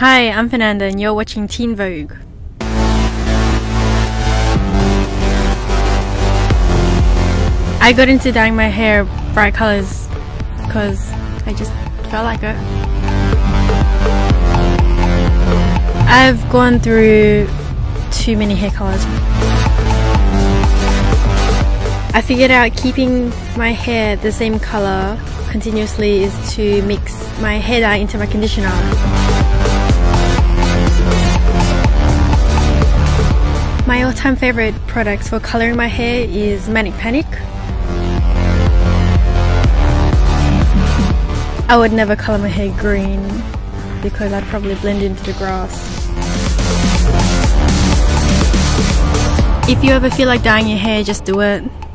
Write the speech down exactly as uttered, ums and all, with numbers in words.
Hi, I'm Fernanda and you're watching Teen Vogue. I got into dyeing my hair bright colors because I just felt like it. I've gone through too many hair colors. I figured out keeping my hair the same color continuously is to mix my hair dye into my conditioner. My all-time favorite products for coloring my hair is Manic Panic. I would never color my hair green because I'd probably blend into the grass. If you ever feel like dyeing your hair, just do it.